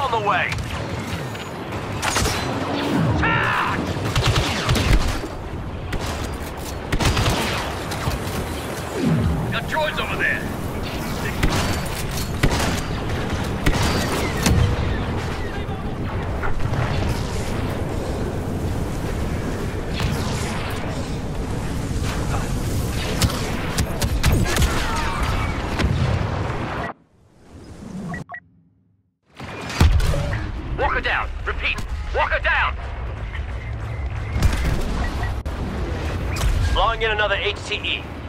on the way! Charge! Got droids over there! Walker down! Repeat! Walker down! Blowing in another HTE.